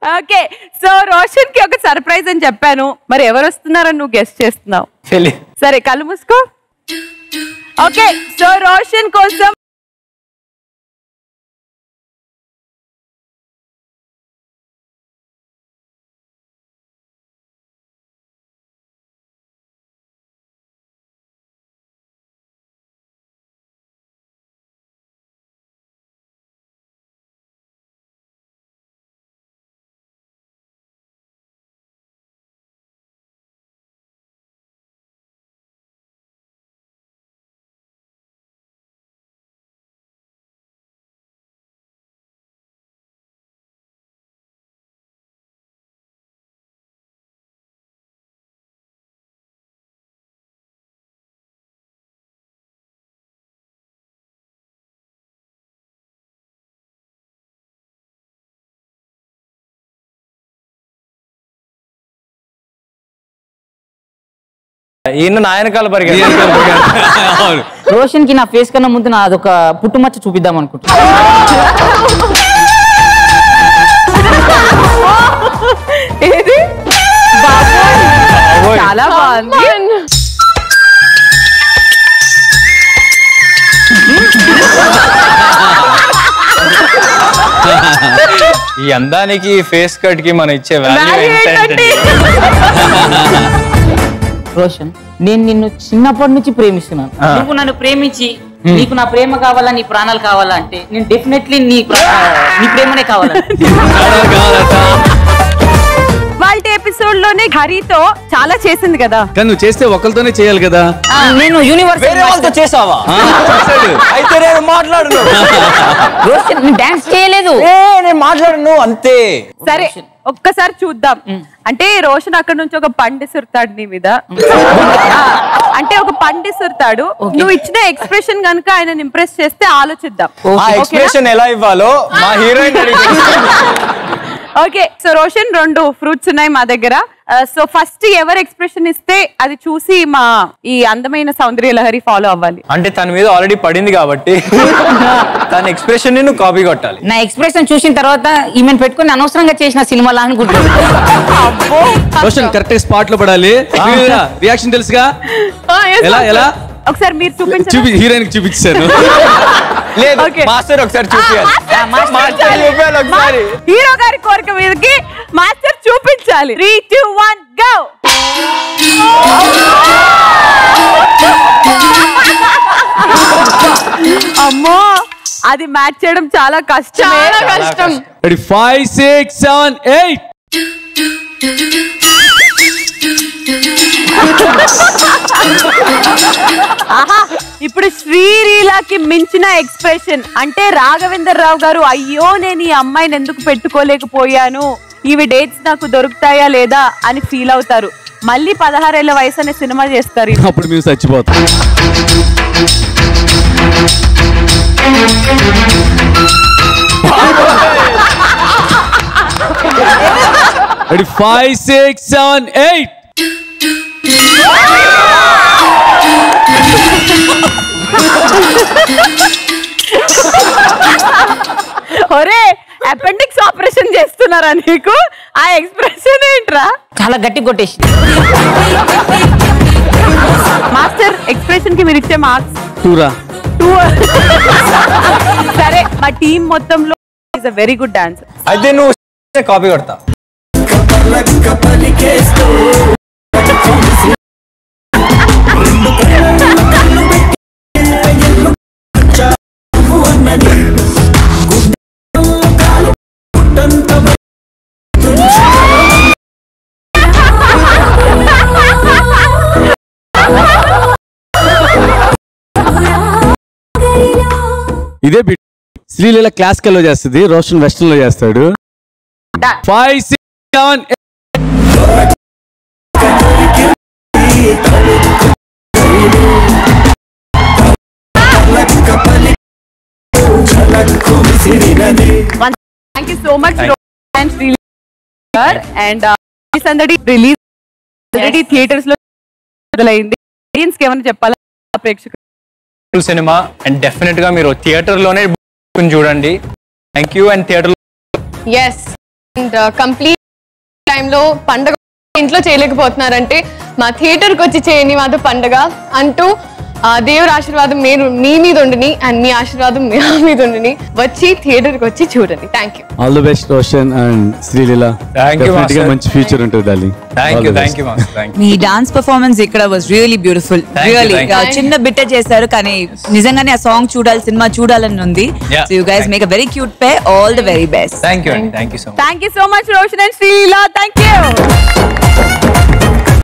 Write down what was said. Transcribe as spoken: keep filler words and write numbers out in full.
Okay so Roshan కి ఒక surprise అని చెప్పాను మరి ఎవరు వస్తున్నారని నువ్వు గెస్ట్ చేస్తున్నావు సరే కళ్ళు మూసుకో ఓకే సో రోషన్ కోసం ఈయన నాయనకాల పరిగెత్త రోషన్ కి నా ఫేస్ కన్నా ముందు నా అదొక పుట్టుమచ్చ చూపిద్దాం అనుకుంటున్నా ఏది చాలా బాగుంది ఈ అందానికి ఫేస్ కట్ కి మనం ఇచ్చే వాల్యూ ఏంటంటే రోషన్ నేను నిన్ను చిన్నప్పటి నుంచి ప్రేమిస్తున్నాను నువ్వు నన్ను ప్రేమించి నీకు నా ప్రేమ కావాలా నీ ప్రాణాలు కావాలా అంటే నేను డెఫినెట్లీ నీ నీ ప్రేమనే కావాలా వాళ్ళ ఎపిసోడ్ లోనే హరితో చాలా చేసింది కదా కానీ నువ్వు చేస్తే ఒకరితోనే చేయాలి కదా నేను యూనివర్స్ చేసావా అయితే నేను మాట్లాడను రోషన్ నేను డాన్స్ చేయలేదు నేను మాట్లాడను అంతే సరే ఒక్కసారి చూద్దాం అంటే రోషన్ అక్కడ నుంచి ఒక పండు సురుతాడు నీ మీద అంటే ఒక పండు సురుతాడు నువ్వు ఇచ్చిన ఎక్స్ప్రెషన్ కనుక ఆయన ఇంప్రెస్ చేస్తే ఆలోచిద్దాం ఆ ఎక్స్ప్రెషన్ ఎలా ఇవ్వాలో మా హీరోయిన్ ఓకే సో రోషన్ రెండు ఫ్రూట్స్ ఉన్నాయి మా దగ్గర సో ఫస్ట్ ఎవరు ఎక్స్ప్రెషన్ ఇస్తే అది చూసి మా ఈ అందమైన సౌందర్య లహరి ఫాలో అవ్వాలి అంటే తన మీద ఆల్రెడీ పడింది కాబట్టి తన ఎక్స్ప్రెషన్ ని నువ్వు కాపీ కొట్టాలి నా ఎక్స్ప్రెషన్ చూసిన తర్వాత ఈమెను పెట్టుకుని అనవసరంగా చేసిన సినిమాలా అనుకుంటున్నాను రోషన్ కరెక్ట్ స్పాట్ లో పడాలి రియాక్షన్ తెలుసుగా ఎలా ఎలా ఒకసారి మీరు చూపించండి చూపి హీరోయిన్ కి చూపించాను లేదు మాస్టర్ ఒకసారి చూపించాలి ఒకసారి హీరో గారి కోరిక మీదకి మాస్టర్ చూపించాలి త్రీ టూ వన్ గో అమ్మో అది మ్యాచ్ చేయడం చాలా కష్టం చాలా కష్టం ready five six seven eight ఆహా ఇప్పుడు శ్రీలీలకి మించిన ఎక్స్ప్రెషన్ అంటే రాఘవేంద్ర రావు గారు అయ్యో నేను ఈ అమ్మాయిని ఎందుకు పెట్టుకోలేకపోయాను ఇవి డేట్స్ నాకు దొరుకుతాయా లేదా అని ఫీల్ అవుతారు మళ్ళీ పదహారేళ్ల వయసు అనే సినిమా చేస్తారు అప్పుడు మేము చచ్చిపోతాం ready five six seven eight ఒరే అపెండిక్స్ ఆపరేషన్ చేస్తున్నారా నీకు ఆ ఎక్స్ప్రెషన్ ఏంట్రా చాలా గట్టి కొట్టేసి మాస్టర్ ఎక్స్ప్రెషన్ కి మీరు ఇచ్చే మార్క్స్ టూరా టూ సరే మా టీం మొత్తంలో is a very good dancer అయితే నువ్వు కాపీ కొడతా ఇదే బిట్ శ్రీలీల క్లాసికల్ లో చేస్తుంది రోషన్ వెస్టర్న్ లో చేస్తాడు five six seven thank you so much and Sreeleela and సందడి రిలీజ్ ఆల్రెడీ థియేటర్స్ లో మొదలైంది ఆడియన్స్ కి ఏమైనా చెప్పాలా ప్రేక్షకులు సినిమా అండ్ డెఫినెట్ గా మీరు థియేటర్ లోనే చూడండి thank you and theatres and complete టైంలో పండగ ఇంట్లో చేయలేకపోతున్నారంటే మా థియేటర్కి వచ్చి చేయని మాతో పండగ అంటూ దేవుడి ఆశీర్వాదం మీరు మీ మీద ఉండని అండ్ మీ ఆశీర్వాదం మీ మీద ఉండని వచ్చి థియేటర్కి వచ్చి చూడండి. Thank you. All the best Roshan and Sreeleela. డెఫినెట్గా మంచి ఫ్యూచర్ ఉంటుంది darling. Thank you thank you thank you. మీ డాన్స్ పర్ఫార్మెన్స్ ఇక్కడ వాజ్ రియలీ బ్యూటిఫుల్. రియలీ చిన్న బిట్టే చేశారు కానీ నిజంగానే ఆ సాంగ్ చూడాలి, సినిమా చూడాలని ఉంది. So you guys make a very cute pair. All the very best. Thank you thank you so much. Thank you so much Roshan and Sreeleela. Thank you.